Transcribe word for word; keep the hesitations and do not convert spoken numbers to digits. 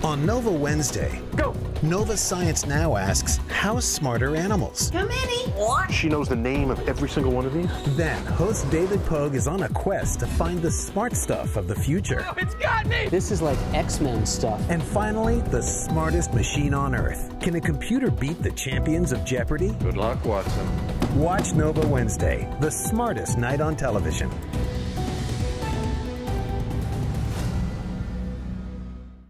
On Nova Wednesday, Go! Nova Science Now asks, how smart are animals? How many? What? She knows the name of every single one of these? Then, host David Pogue is on a quest to find the smart stuff of the future. Oh, it's got me! This is like X-Men stuff. And finally, the smartest machine on Earth. Can a computer beat the champions of Jeopardy? Good luck, Watson. Watch Nova Wednesday, the smartest night on television.